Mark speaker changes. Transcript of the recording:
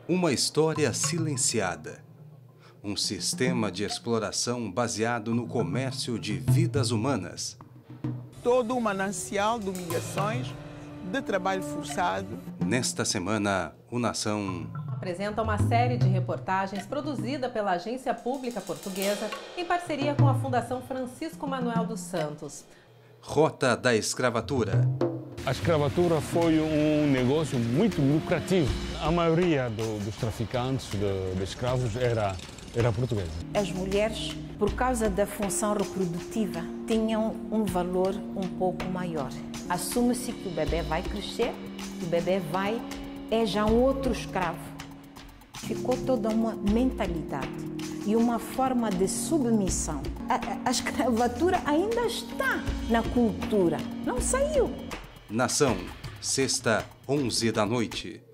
Speaker 1: Uma história silenciada. Um sistema de exploração baseado no comércio de vidas humanas.
Speaker 2: Todo um manancial de humilhações, de trabalho forçado.
Speaker 1: Nesta semana, o Nação
Speaker 3: apresenta uma série de reportagens produzida pela Agência Pública Portuguesa em parceria com a Fundação Francisco Manuel dos Santos.
Speaker 1: Rota da Escravatura.
Speaker 4: A escravatura foi um negócio muito lucrativo. A maioria dos traficantes de escravos era portuguesa.
Speaker 5: As mulheres, por causa da função reprodutiva, tinham um valor um pouco maior. Assume-se que o bebê vai crescer, o bebê é já um outro escravo. Ficou toda uma mentalidade e uma forma de submissão. A escravatura ainda está na cultura, não saiu.
Speaker 1: Nação, sexta, 11 da noite.